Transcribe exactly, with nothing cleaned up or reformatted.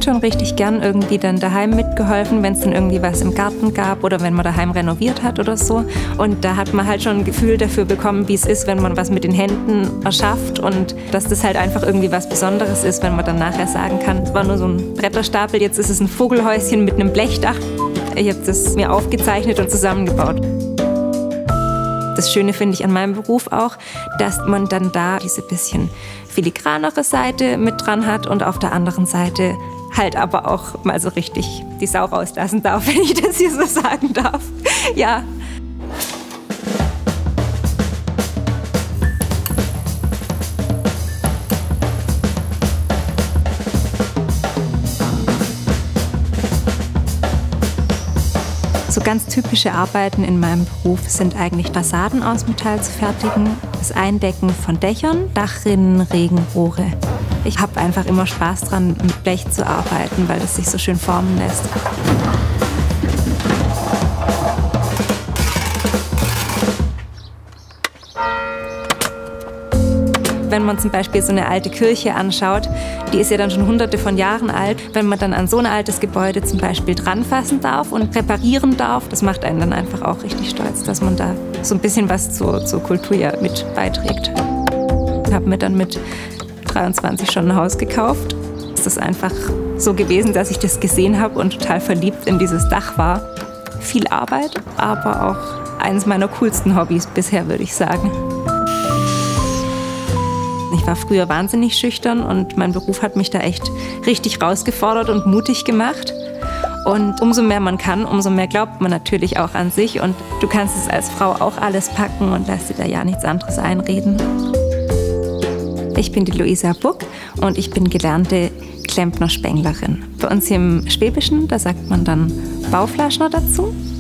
Kind schon richtig gern irgendwie dann daheim mitgeholfen, wenn es dann irgendwie was im Garten gab oder wenn man daheim renoviert hat oder so. Und da hat man halt schon ein Gefühl dafür bekommen, wie es ist, wenn man was mit den Händen erschafft und dass das halt einfach irgendwie was Besonderes ist, wenn man dann nachher sagen kann, es war nur so ein Bretterstapel, jetzt ist es ein Vogelhäuschen mit einem Blechdach. Ich habe das mir aufgezeichnet und zusammengebaut. Das Schöne finde ich an meinem Beruf auch, dass man dann da diese bisschen filigranere Seite mit dran hat und auf der anderen Seite halt aber auch mal so richtig die Sau rauslassen darf, wenn ich das hier so sagen darf. Ja. So ganz typische Arbeiten in meinem Beruf sind eigentlich Fassaden aus Metall zu fertigen, das Eindecken von Dächern, Dachrinnen, Regenrohre. Ich habe einfach immer Spaß dran, mit Blech zu arbeiten, weil es sich so schön formen lässt. Wenn man zum Beispiel so eine alte Kirche anschaut, die ist ja dann schon hunderte von Jahren alt. Wenn man dann an so ein altes Gebäude zum Beispiel dranfassen darf und reparieren darf, das macht einen dann einfach auch richtig stolz, dass man da so ein bisschen was zur, zur Kultur ja mit beiträgt. Ich habe mir dann mit dreiundzwanzig schon ein Haus gekauft. Es ist einfach so gewesen, dass ich das gesehen habe und total verliebt in dieses Dach war. Viel Arbeit, aber auch eines meiner coolsten Hobbys bisher, würde ich sagen. Ich war früher wahnsinnig schüchtern und mein Beruf hat mich da echt richtig rausgefordert und mutig gemacht. Und umso mehr man kann, umso mehr glaubt man natürlich auch an sich. Und du kannst es als Frau auch alles packen und lässt dir da ja nichts anderes einreden. Ich bin die Luisa Buck und ich bin gelernte Klempner-Spenglerin. Bei uns hier im Schwäbischen, da sagt man dann Bauflaschner dazu.